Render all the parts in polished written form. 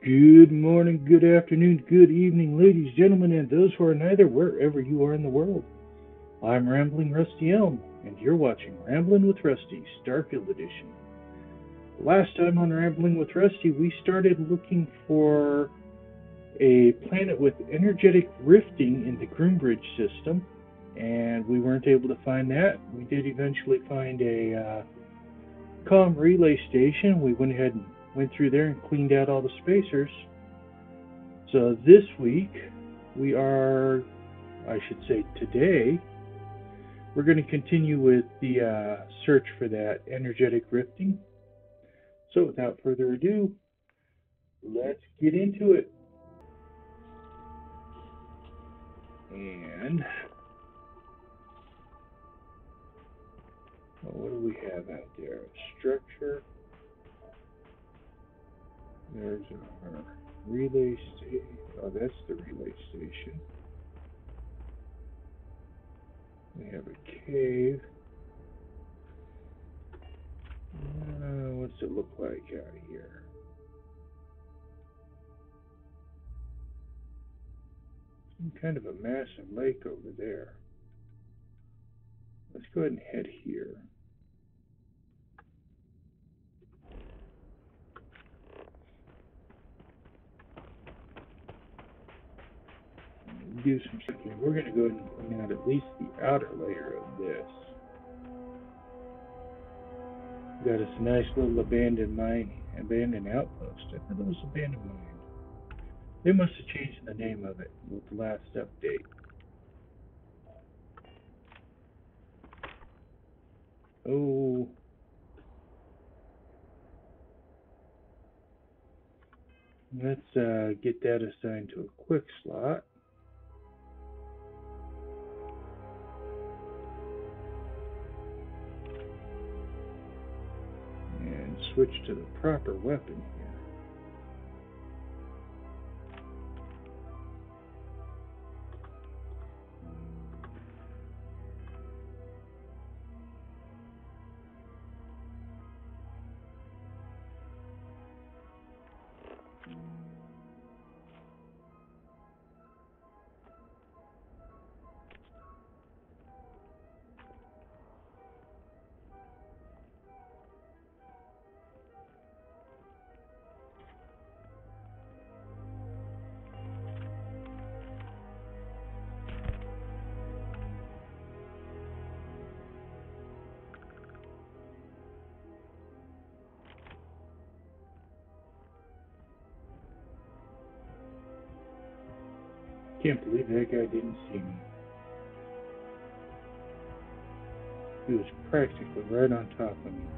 Good morning, good afternoon, good evening, ladies, gentlemen, and those who are neither, wherever you are in the world. I'm Rambling Rusty Elm, and you're watching Ramblin' with Rusty, Starfield Edition. Last time on Rambling with Rusty, we started looking for a planet with energetic rifting in the Groombridge system, and we weren't able to find that. We did eventually find a comm relay station. We went ahead and went through there and cleaned out all the spacers. So this week, I should say today, we're going to continue with the search for that energetic rifting. So without further ado, let's get into it. And what do we have out there? Structure. There's our relay station. Oh, that's the relay station. We have a cave. What's it look like out here? Some kind of a massive lake over there. Let's go ahead and head here. Do some checking. We're going to go ahead and clean out at least the outer layer of this. Got us a nice little abandoned outpost. I thought it was abandoned mine. They must have changed the name of it with the last update. Oh. Let's get that assigned to a quick slot. And switch to the proper weapon here. Can't believe that guy didn't see me. He was practically right on top of me.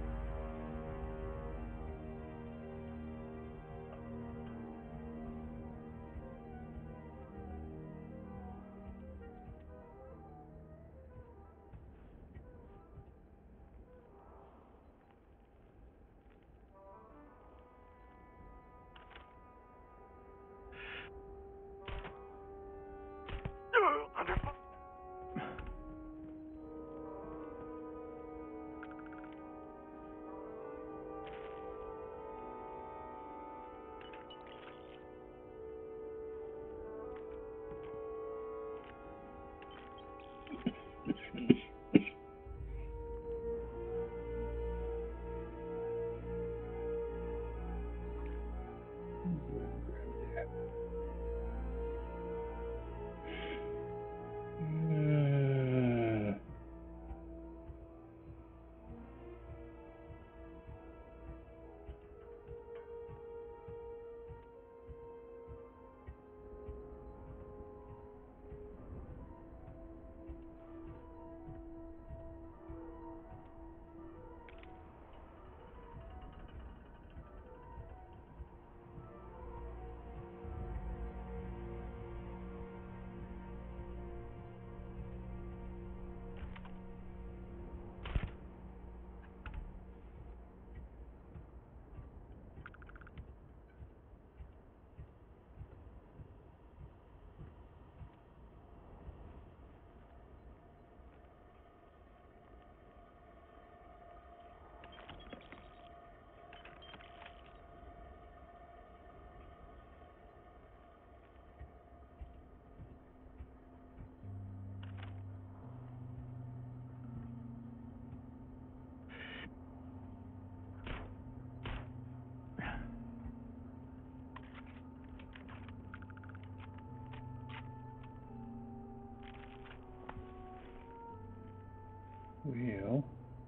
Well,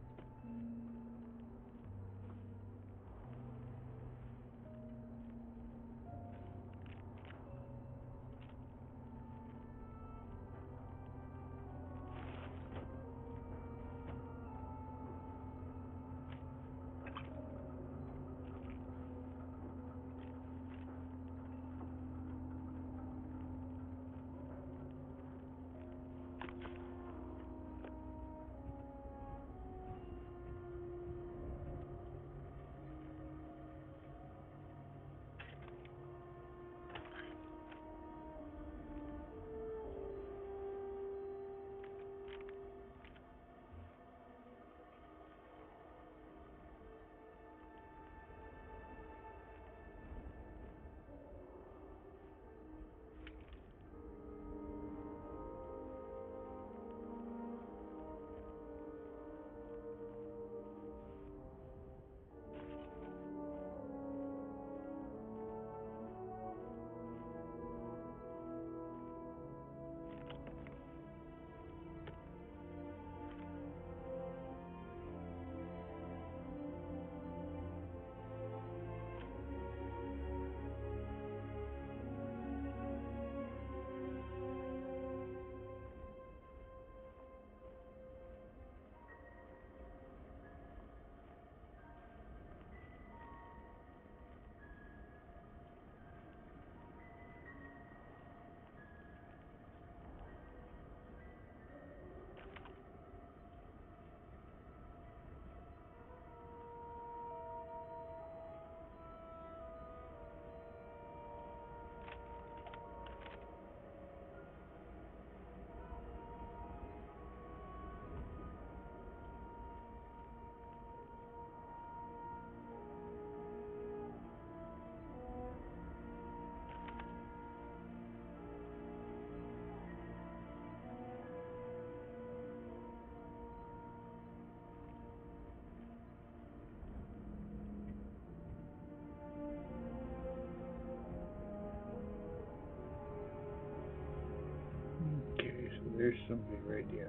okay, so there's somebody right down here.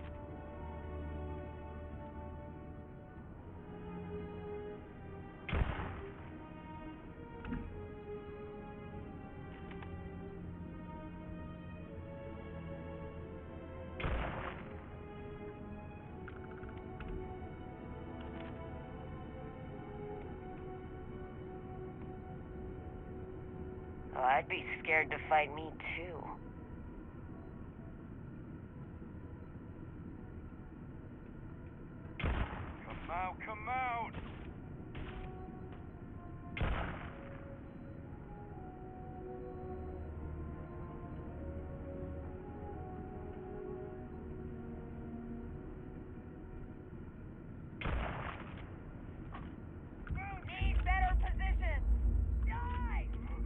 Oh, I'd be scared to fight me, too. Come out, come out! Need better position! Die!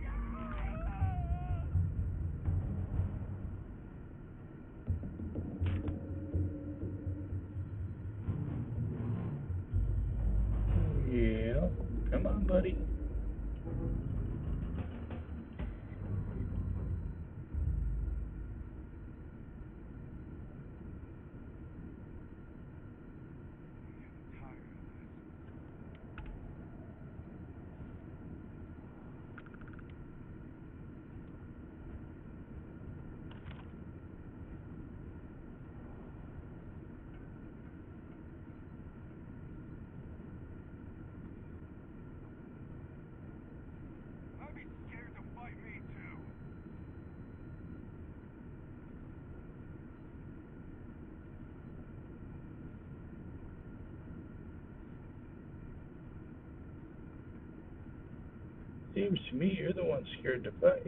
Yeah, come on, buddy. I'd be scared to fight me too. Seems to me you're the one scared to fight.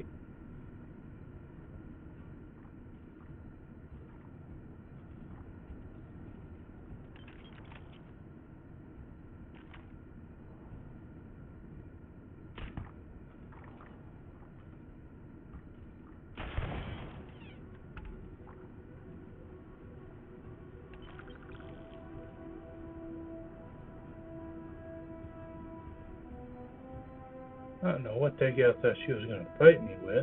I don't know what the gal thought she was going to fight me with.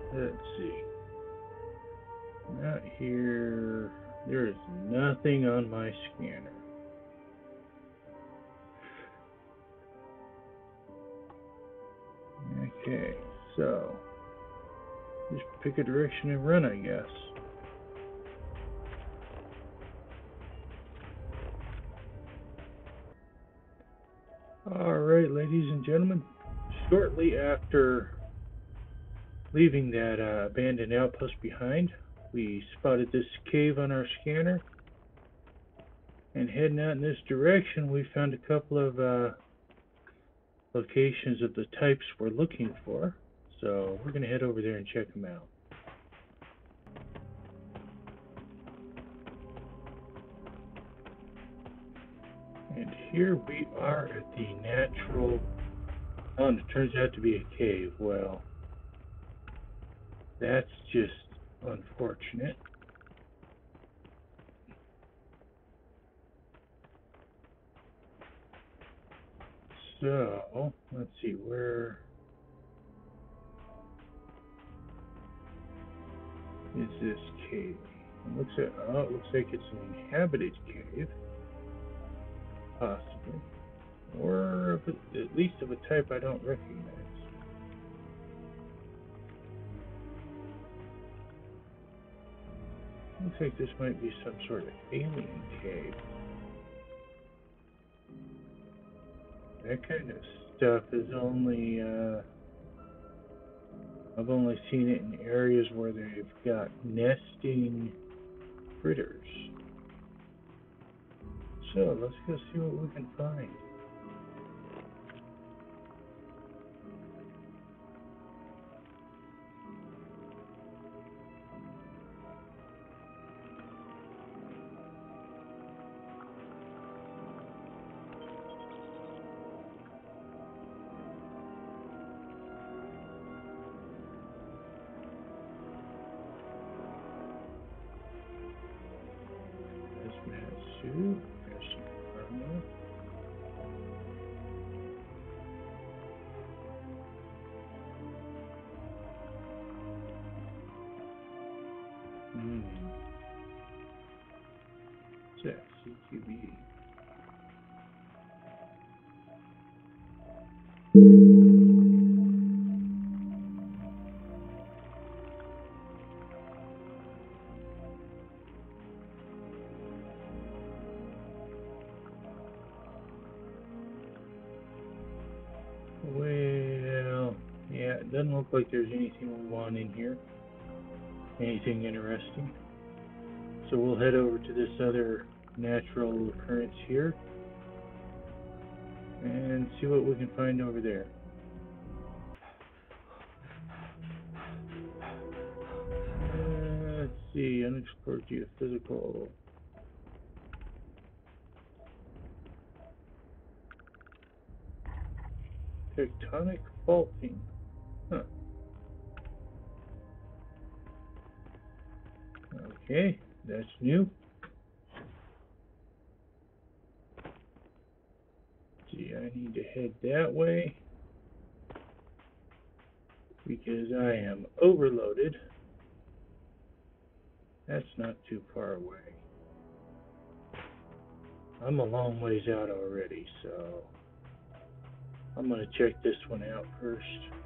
Let's see. Not here. There is nothing on my scanner. Okay, so just pick a direction and run, I guess. Alright, ladies and gentlemen, shortly after leaving that abandoned outpost behind, we spotted this cave on our scanner, and heading out in this direction, we found a couple of locations of the types we're looking for, so we're going to head over there and check them out. And here we are at the natural... Oh, and it turns out to be a cave. Well, that's just unfortunate. So, let's see, where is this cave? It looks like it's an inhabited cave. Possibly. Or at least of a type I don't recognize. Looks like this might be some sort of alien cave. That kind of stuff is only, I've only seen it in areas where they've got nesting critters. So, let's go see what we can find. What's that? CQB. Well, yeah, it doesn't look like there's anything we want in here. Anything interesting. So we'll head over to this other natural occurrence here and see what we can find over there. Let's see, unexplored geophysical. Tectonic faulting. Huh. Okay, that's new. See, I need to head that way because I am overloaded. That's not too far away. I'm a long ways out already, so I'm going to check this one out first.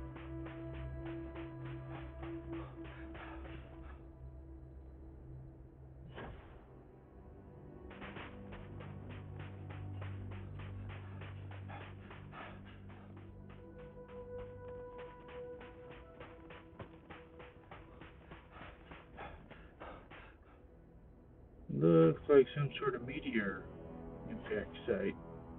Looks like some sort of meteor impact site.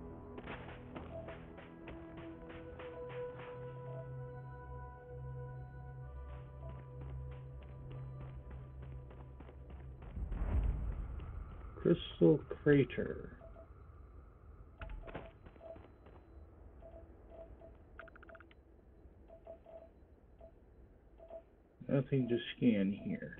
Crystal crater. Nothing to scan here.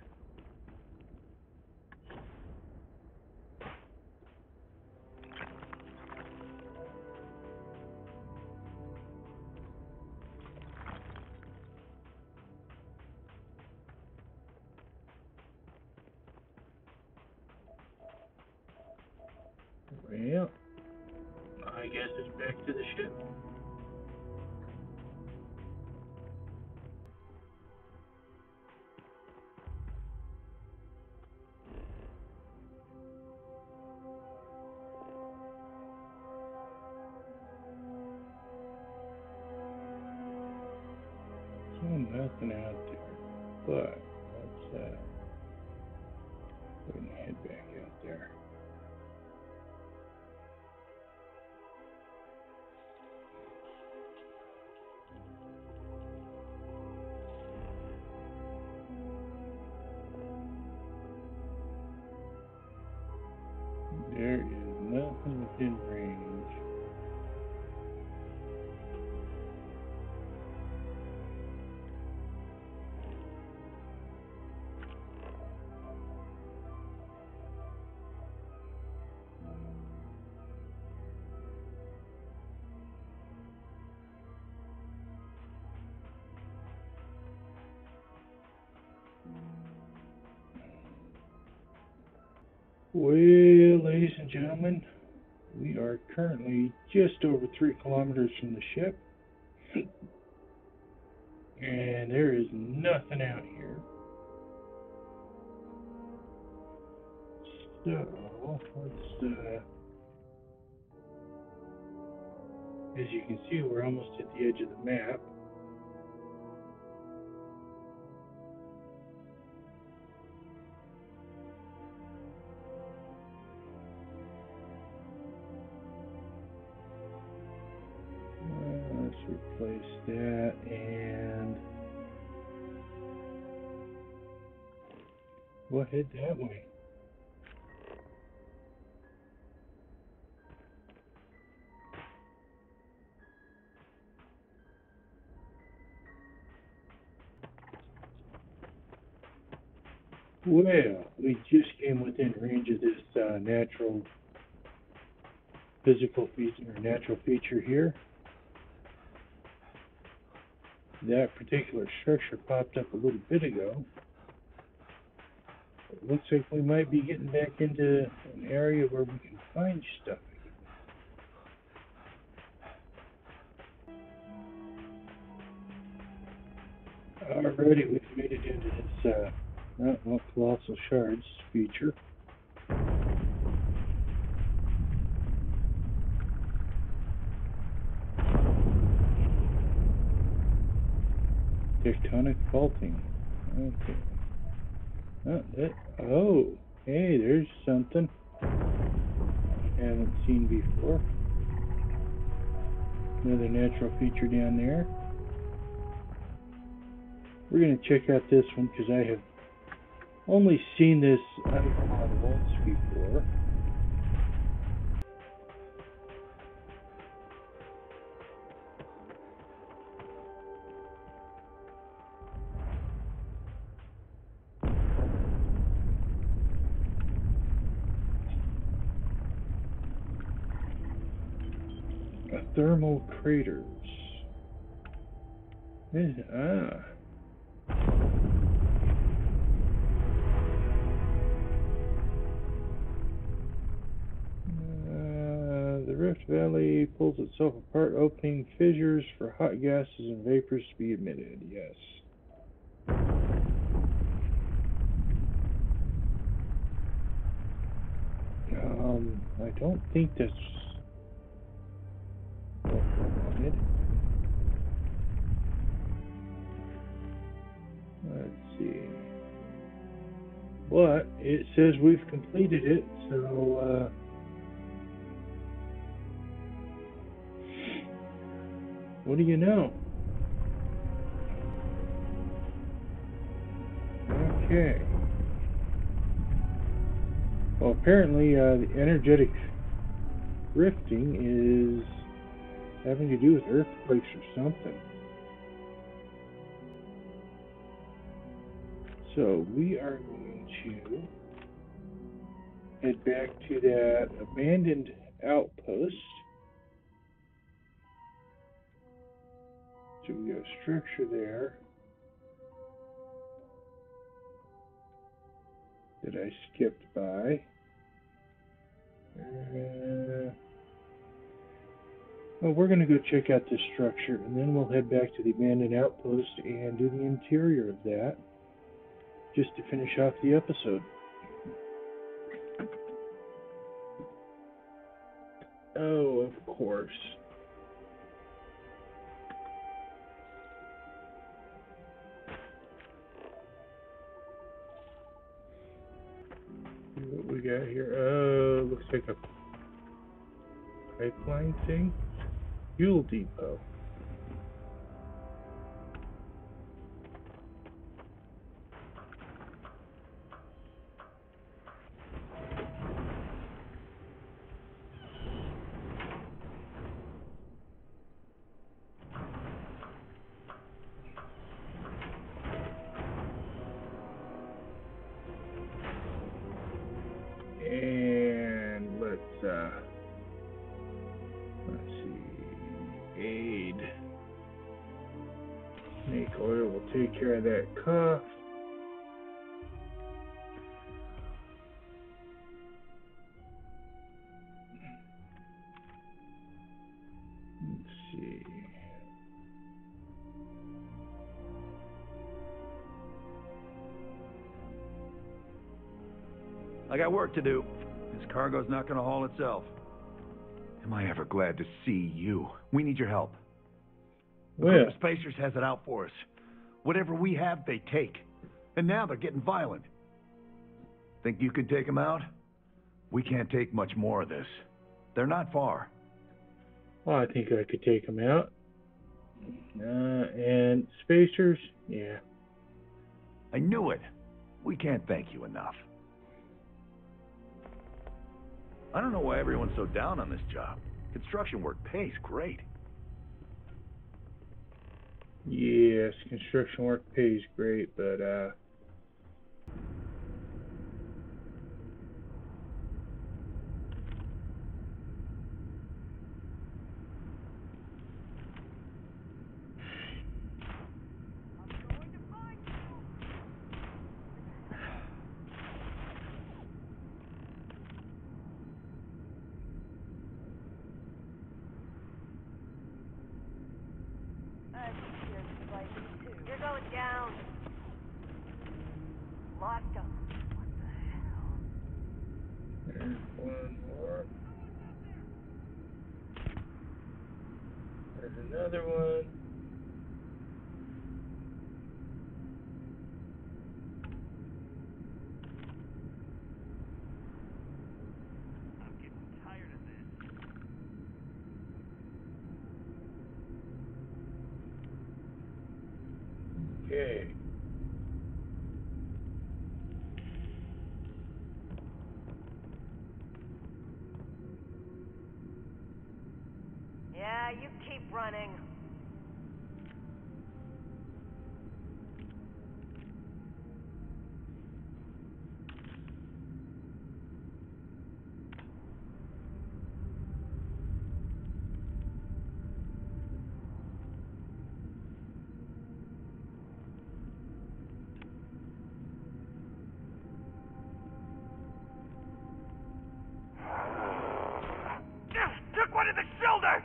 nothing out there. But let's go ahead and head back out there. There is nothing within range. Well, ladies and gentlemen, we are currently just over 3 kilometers from the ship, and there is nothing out here. So, let's, as you can see, we're almost at the edge of the map. Let's replace that and we'll head that way. Well, we just came within range of this natural physical feature or natural feature here. That particular structure popped up a little bit ago. It looks like we might be getting back into an area where we can find stuff again. Alrighty, we've made it into this colossal shards feature. Tectonic faulting. Okay. Oh, hey, there's something I haven't seen before. Another natural feature down there. We're going to check out this one because I have only seen this icon once before. Thermal craters. The Rift Valley pulls itself apart, opening fissures for hot gases and vapors to be emitted. Yes. I don't think that's what we wanted. Let's see. But it says we've completed it, so what do you know? Okay. Well, apparently the energetic rifting is having to do with earthquakes or something. So we are going to head back to that abandoned outpost. So we got a structure there that I skipped by. Well, we're going to go check out this structure, and then we'll head back to the abandoned outpost and do the interior of that, just to finish off the episode. Oh, of course. got here? Looks like a pipeline thing. Fuel depot. And let's see. Aid. Snake oil will take care of that cough. Let's see. I got work to do. This cargo's not gonna haul itself. Am I ever glad to see you? We need your help. The group of spacers has it out for us. Whatever we have, they take. And now they're getting violent. Think you could take them out? We can't take much more of this. They're not far. Well, I think I could take them out. And spacers, yeah. I knew it. We can't thank you enough. I don't know why everyone's so down on this job. Construction work pays great. Yes, construction work pays great, but You're going down. Lost him. What the hell? there's one more. There's another one. I'm getting tired of this. Okay. Yeah, you keep running. Took one in the shoulder!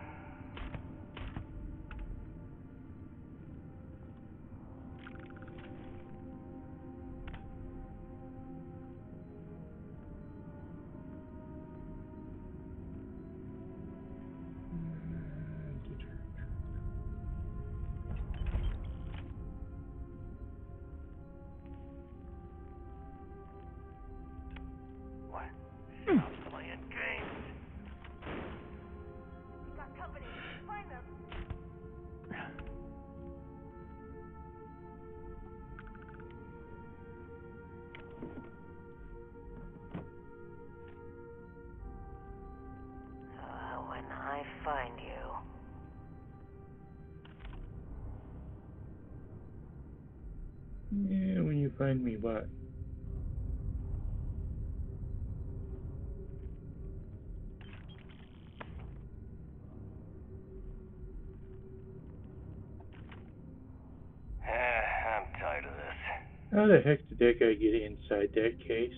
What? Stop playing games. You got company. Find them. When I find you. Yeah, when you find me, what? I'm tired of this. How the heck did that guy get inside that case?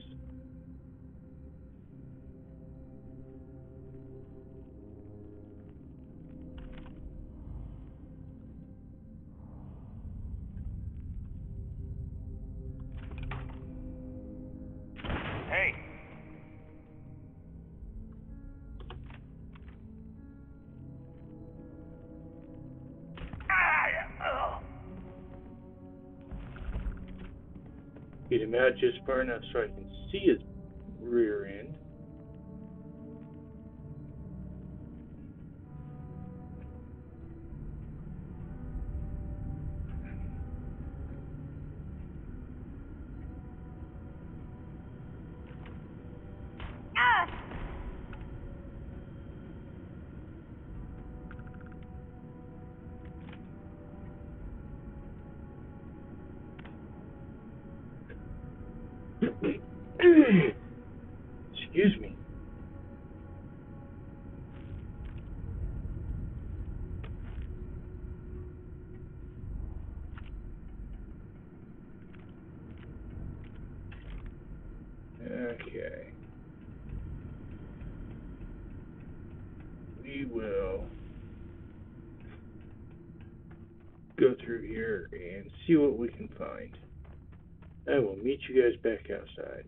Hey! Get him out just far enough so I can see his rear end. Excuse me. Okay. We will go through here and see what we can find. I will meet you guys back outside.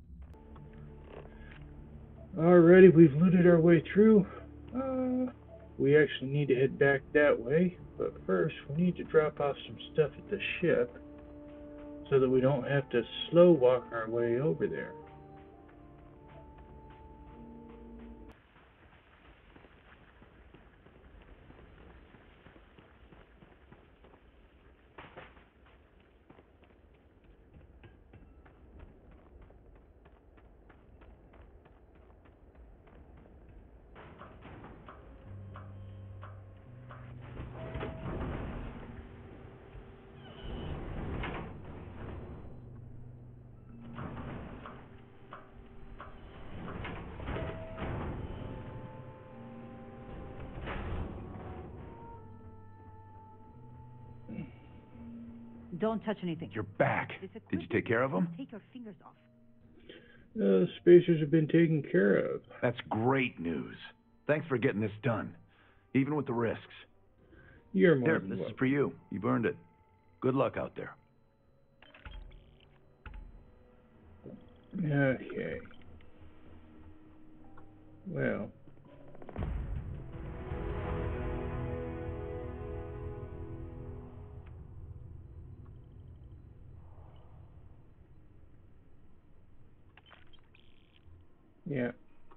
Alrighty, we've looted our way through. We actually need to head back that way, but first we need to drop off some stuff at the ship so that we don't have to slow walk our way over there. Don't touch anything. You're back. Did you take care of them? Take your fingers off. The spacers have been taken care of. That's great news. Thanks for getting this done, even with the risks. You're more Here, than this is welcome. for you. You've earned it. Good luck out there. Okay. Well. Yeah.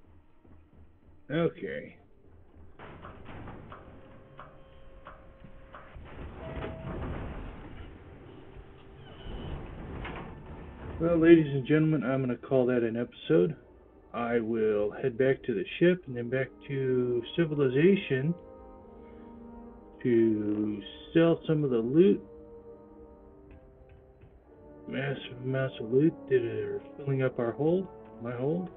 Okay. Well, ladies and gentlemen, I'm going to call that an episode. I will head back to the ship and then back to civilization to sell some of the loot. Massive amounts of loot that are filling up our hold, my hold.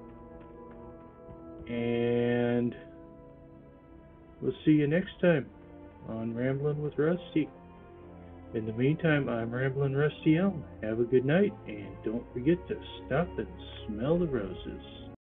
And we'll see you next time on Ramblin' with Rusty. In the meantime, I'm Ramblin' Rusty Elm. Have a good night, and don't forget to stop and smell the roses.